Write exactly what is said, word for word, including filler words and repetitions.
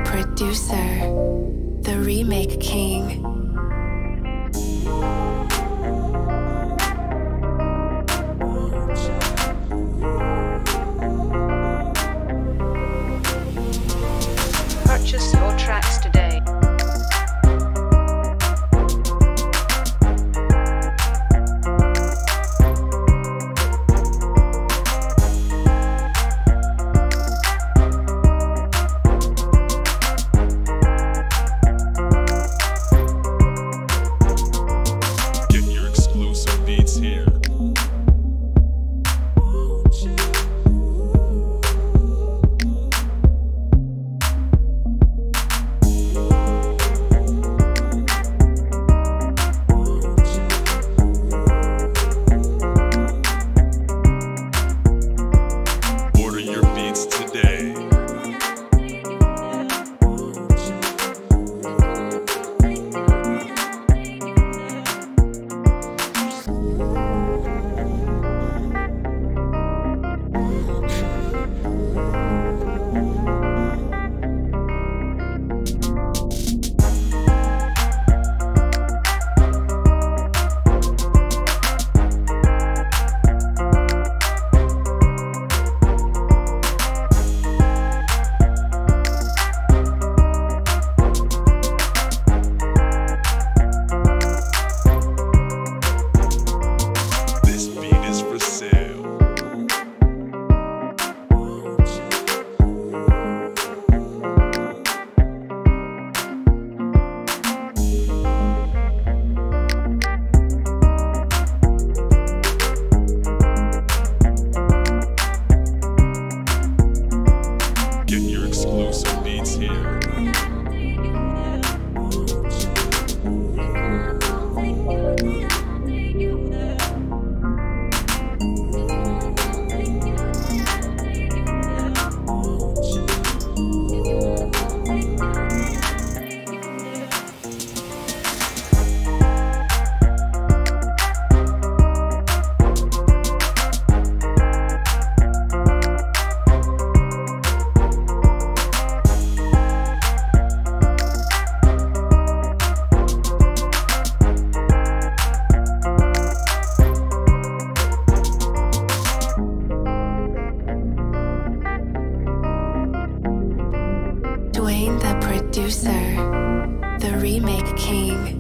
producer, the remake king. Purchase your tracks today. Get your exclusive beats here. Order your beats today. This beat is for sale. Get your exclusive beats here. Dwayne the producer, the remake king.